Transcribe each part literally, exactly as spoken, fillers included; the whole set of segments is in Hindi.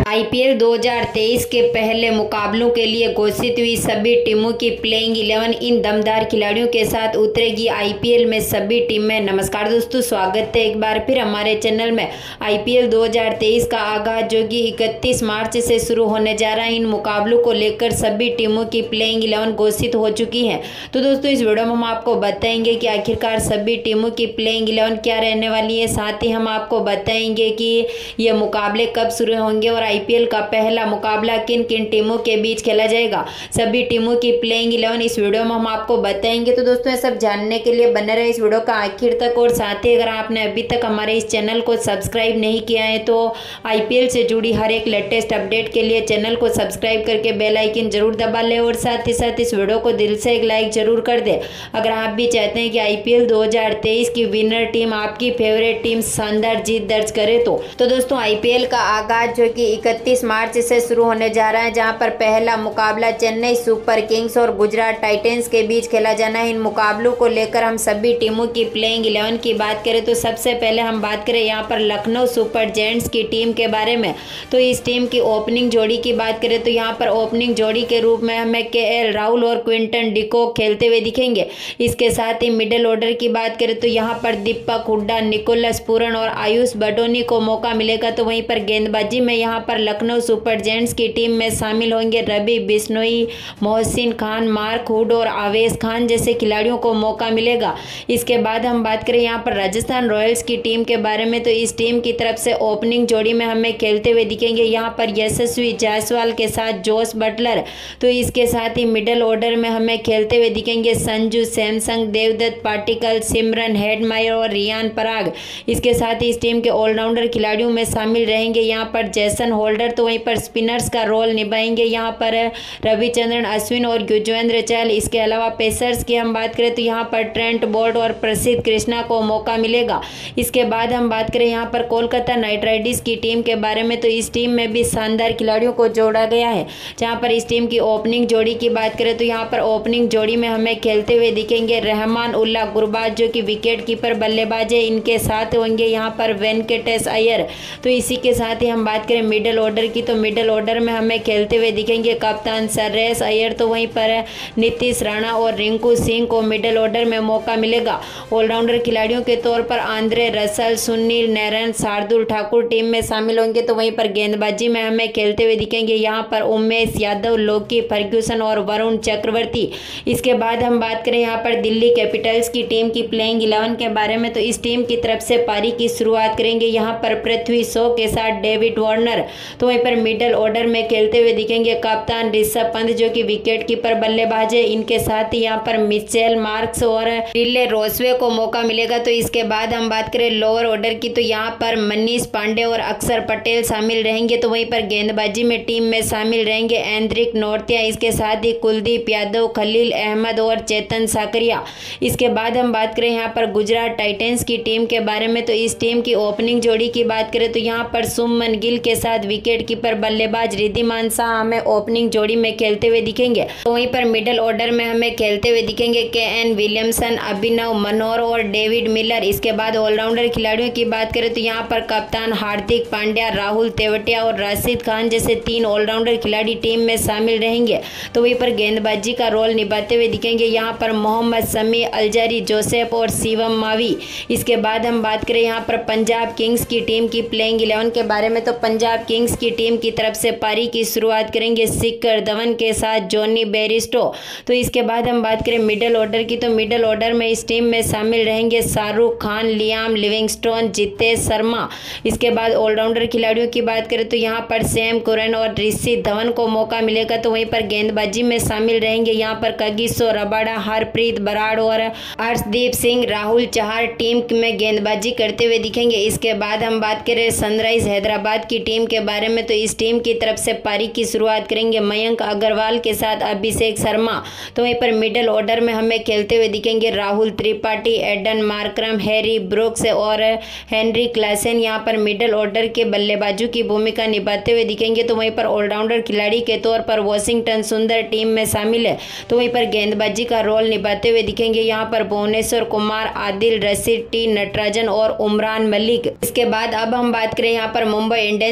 आईपीएल दो हज़ार तेईस के पहले मुकाबलों के लिए घोषित हुई सभी टीमों की प्लेइंग इलेवन इन दमदार खिलाड़ियों के साथ उतरेगी आईपीएल में सभी टीमें। नमस्कार दोस्तों, स्वागत है एक बार फिर हमारे चैनल में। आईपीएल दो हज़ार तेईस का आगाज जो कि इकतीस मार्च से शुरू होने जा रहा है, इन मुकाबलों को लेकर सभी टीमों की प्लेइंग इलेवन घोषित हो चुकी है। तो दोस्तों इस वीडियो में हम आपको बताएंगे कि आखिरकार सभी टीमों की प्लेइंग इलेवन क्या रहने वाली है। साथ ही हम आपको बताएंगे कि ये मुकाबले कब शुरू होंगे और आईपीएल का पहला मुकाबला किन किन टीमों के बीच खेला जाएगा। सभी टीमों की प्लेइंग इलेवन इस वीडियो में हम आपको बताएंगे। तो दोस्तों ये सब जानने के लिए बने रहे इस वीडियो का आखिर तक। और साथ ही अगर आपने अभी तक हमारे इस चैनल को सब्सक्राइब नहीं किया है तो आईपीएल से जुड़ी हर एक लेटेस्ट अपडेट के लिए चैनल को सब्सक्राइब करके बेल आइकन जरूर दबा लें और साथ ही साथ इस वीडियो को दिल से एक लाइक जरूर कर दें। अगर आप भी चाहते हैं कि आईपीएल दो हज़ार तेईस की विनर टीम, आपकी फेवरेट टीम शानदार जीत दर्ज करे तो तो दोस्तों आईपीएल का आगाज जो कि इकतीस मार्च से शुरू होने जा रहा है, जहां पर पहला मुकाबला चेन्नई सुपर किंग्स और गुजरात टाइटंस के बीच खेला जाना है। इन मुकाबलों को लेकर हम सभी टीमों की प्लेइंग इलेवन की बात करें तो सबसे पहले हम बात करें यहां पर लखनऊ सुपर जायंट्स की टीम के बारे में। तो इस टीम की ओपनिंग जोड़ी की बात करें तो यहां पर ओपनिंग जोड़ी के रूप में हमें के एल राहुल और क्विंटन डिकॉक खेलते हुए दिखेंगे। इसके साथ ही मिडिल ऑर्डर की बात करें तो यहाँ पर दीपक हुड्डा, निकोलस पूरन और आयुष बडोनी को मौका मिलेगा। तो वहीं पर गेंदबाजी में यहाँ पर लखनऊ सुपर जायंट्स की टीम में शामिल होंगे रवि बिश्नोई, मोहसिन खान, मार्क हुड और आवेश खान जैसे खिलाड़ियों को मौका मिलेगा। इसके बाद हम बात करें यहाँ पर राजस्थान रॉयल्स की टीम के बारे में। तो इस टीम की तरफ से ओपनिंग जोड़ी में हमें खेलते हुए दिखेंगे यहाँ पर यशस्वी जायसवाल के साथ जोस बटलर। तो इसके साथ ही मिडिल ऑर्डर में हमें खेलते हुए दिखेंगे संजू सैमसंग, देवदत्त पाटिकल, सिमरन हेडमायर और रियान पराग। इसके साथ ही इस टीम के ऑलराउंडर खिलाड़ियों में शामिल रहेंगे यहाँ पर जैसन होल्डर। तो वहीं पर स्पिनर्स का रोल निभाएंगे यहाँ पर रविचंद्रन अश्विन और युजवेंद्र चहल। इसके अलावा पेसर्स की हम बात करें तो यहाँ पर ट्रेंट बोल्ट और प्रसिद्ध कृष्णा को मौका मिलेगा। इसके बाद हम बात करें यहाँ पर कोलकाता नाइट राइडर्स की टीम के बारे में। तो इस टीम में भी शानदार खिलाड़ियों को जोड़ा गया है। जहाँ पर इस टीम की ओपनिंग जोड़ी की बात करें तो यहाँ पर ओपनिंग जोड़ी में हमें खेलते हुए दिखेंगे रहमान उल्ला गुरबाज जो कि विकेट कीपर बल्लेबाज है। इनके साथ होंगे यहाँ पर वेंकटेश अय्यर। तो इसी के साथ ही हम बात करें मिडिल ऑर्डर की तो मिडिल ऑर्डर में हमें खेलते हुए दिखेंगे कप्तान सरेश अय्यर। तो वहीं पर नीतीश राणा और रिंकू सिंह को मिडिल ऑर्डर में मौका मिलेगा। ऑलराउंडर खिलाड़ियों के तौर पर Andre Russell, Sunil Narine, Shardul Thakur team में शामिल होंगे। तो वहीं पर गेंदबाजी में हमें खेलते हुए दिखेंगे यहाँ पर उमेश यादव, लोकी फर्ग्यूसन और वरुण चक्रवर्ती। इसके बाद हम बात करें यहाँ पर दिल्ली कैपिटल्स की टीम की प्लेइंग इलेवन के बारे में। तो इस टीम की तरफ से पारी की शुरुआत करेंगे यहाँ पर पृथ्वी शॉ के साथ डेविड वार्नर। तो वहीं पर मिडिल ऑर्डर में खेलते हुए दिखेंगे कप्तान ऋषभ पंत जो कि विकेट कीपर बल्लेबाज है। इनके साथ ही यहाँ पर मिचेल मार्क्स और रिले रोसवे को मौका मिलेगा। तो इसके बाद हम बात करें लोअर ऑर्डर की तो यहाँ पर मनीष पांडे और अक्षर पटेल शामिल रहेंगे। तो वहीं पर गेंदबाजी में टीम में शामिल रहेंगे एंड्रिक नोर्तिया। इसके साथ ही कुलदीप यादव, खलील अहमद और चेतन साकरिया। इसके बाद हम बात करें यहाँ पर गुजरात टाइटंस की टीम के बारे में। तो इस टीम की ओपनिंग जोड़ी की बात करें तो यहाँ पर सुमन गिल के साथ विकेट कीपर बल्लेबाज रिद्धिमान शाह हमें ओपनिंग जोड़ी में खेलते हुए दिखेंगे। तो वहीं पर मिडिल ऑर्डर में हमें खेलते हुए दिखेंगे के एन विलियमसन, अभिनव मनोहर और डेविड मिलर। इसके बाद ऑलराउंडर खिलाड़ियों की बात करें तो यहाँ पर कप्तान हार्दिक पांड्या, राहुल तेवटिया और राशिद खान जैसे तीन ऑलराउंडर खिलाड़ी टीम में शामिल रहेंगे। तो वहीं पर गेंदबाजी का रोल निभाते हुए दिखेंगे यहाँ पर मोहम्मद शमी, अलजारी जोसेफ और शिवम मावी। इसके बाद हम बात करें यहाँ पर पंजाब किंग्स की टीम की प्लेइंग इलेवन के बारे में। तो पंजाब किंग्स की टीम की तरफ से पारी की शुरुआत करेंगे शिखर धवन के साथ जॉनी बेरिस्टो। तो इसके बाद हम बात करें मिडिल ऑर्डर की तो मिडिल ऑर्डर में इस टीम में शामिल रहेंगे शाहरुख खान, लियाम लिविंगस्टोन, जितेश शर्मा। इसके बाद ऑलराउंडर खिलाड़ियों की बात करें तो यहाँ पर सैम कुरन और ऋषि धवन को मौका मिलेगा। तो वहीं पर गेंदबाजी में शामिल रहेंगे यहाँ पर कगिसो रबाडा, हरप्रीत बराड़ और अर्शदीप सिंह। राहुल चहर टीम में गेंदबाजी करते हुए दिखेंगे। इसके बाद हम बात करें सनराइज हैदराबाद की टीम के बारे में। तो इस टीम की तरफ से पारी की शुरुआत करेंगे मयंक अग्रवाल के साथ अभिषेक शर्मा। तो वहीं पर मिडिल ऑर्डर में हमें खेलते हुए दिखेंगे Rahul Tripathi, Aiden Markram, Harry Brooks और हेनरी क्लासेन यहाँ पर मिडिल ऑर्डर के बल्लेबाजों की भूमिका निभाते हुए दिखेंगे। तो वहीं पर ऑलराउंडर खिलाड़ी के तौर पर वॉशिंगटन सुंदर टीम में शामिल है। तो वहीं पर गेंदबाजी का रोल निभाते हुए दिखेंगे यहाँ पर भुवनेश्वर कुमार, आदिल रशीद, टी नटराजन और उमरान मलिक। इसके बाद अब हम बात करें यहाँ पर मुंबई इंडियंस की टीम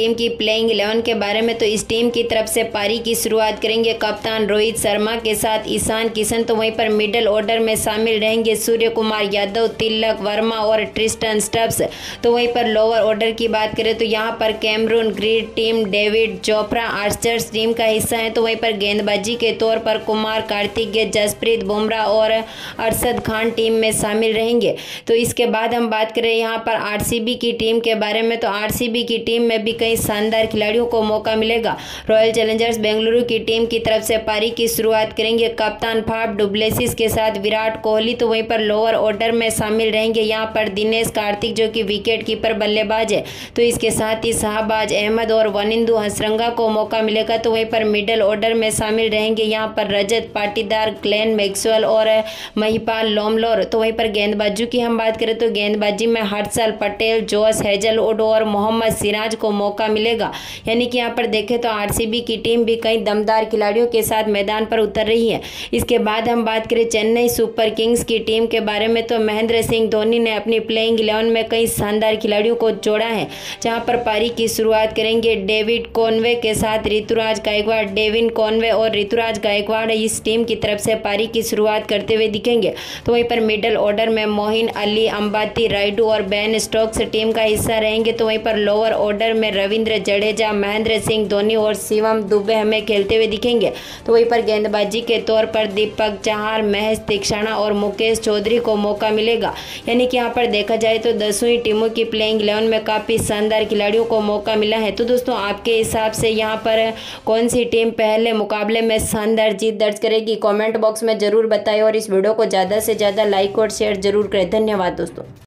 टीम की प्लेइंग इलेवन के बारे में, तो इस टीम की तरफ से पारी की शुरुआत करेंगे कप्तान रोहित शर्मा के साथ ईशान किशन। तो वहीं पर मिडिल ऑर्डर में शामिल रहेंगे सूर्य कुमार यादव, तिलक वर्मा और ट्रिस्टन स्टब्स। तो वहीं पर लोअर ऑर्डर की बात करें तो यहाँ पर Cameron Green team David Jofra Archers team का हिस्सा है। तो वहीं पर गेंदबाजी के तौर पर कुमार कार्तिकेय, जसप्रीत बुमराह और अरशद खान टीम में शामिल रहेंगे। तो इसके बाद हम बात करें यहाँ पर आरसीबी की टीम के बारे में, तो आरसीबी की टीम में भी कई शानदार खिलाड़ियों को मौका मिलेगा। रॉयल चैलेंजर्स बेंगलुरु की टीम की तरफ से पारी की शुरुआत करेंगे कप्तान फाफ डुप्लेसिस के साथ विराट कोहली। तो वहीं पर लोअर ऑर्डर में शामिल रहेंगे यहाँ पर दिनेश कार्तिक जो कि विकेट कीपर बल्लेबाज है। तो इसके साथ ही शाहबाज अहमद और वनिंदु हसरंगा को मौका मिलेगा। तो वहीं पर मिडिल ऑर्डर में शामिल रहेंगे यहाँ पर रजत पाटीदार, ग्लेन मैक्सवेल और महिपाल लोमलोर। तो वहीं पर गेंदबाजों की हम बात करें तो गेंदबाजी में हर्षल पटेल, जोश हेजलवुड और मोहम्मद सिराज को मौका मिलेगा। यानी कि यहाँ पर देखें तो आरसीबी की टीम भी कई दमदार खिलाड़ियों के साथ मैदान पर उतर रही है। इसके बाद हम बात करें चेन्नई सुपर किंग्स की टीम के बारे में, तो महेंद्र सिंह धोनी ने अपनी प्लेइंग इलेवन में कई शानदार खिलाड़ियों को जोड़ा है। जहां पर पारी की शुरुआत करेंगे डेविड कॉनवे के साथ ऋतुराज गायकवाड़। डेविन कॉनवे और ऋतुराज गायकवाड़ इस टीम की तरफ से पारी की शुरुआत करते हुए दिखेंगे। तो वहीं पर मिडिल ऑर्डर में मोहिन अली, अंबाती रायडू और बेन स्टोक्स टीम का हिस्सा रहेंगे। तो वहीं पर लोअर ऑर्डर में रविंद्र जडेजा, महेंद्र सिंह धोनी और शिवम दुबे हमें खेलते हुए दिखेंगे। तो वहीं पर गेंदबाजी के तौर पर दीपक चहार, महेश तीक्षणा और मुकेश चौधरी को मौका मिलेगा। यानी कि यहाँ पर देखा जाए तो दसवीं टीमों की प्लेइंग इलेवन में काफ़ी शानदार खिलाड़ियों को मौका मिला है। तो दोस्तों आपके हिसाब से यहाँ पर कौन सी टीम पहले मुकाबले में शानदार जीत दर्ज करेगी, कमेंट बॉक्स में ज़रूर बताएं और इस वीडियो को ज़्यादा से ज़्यादा लाइक और शेयर जरूर करें। धन्यवाद दोस्तों।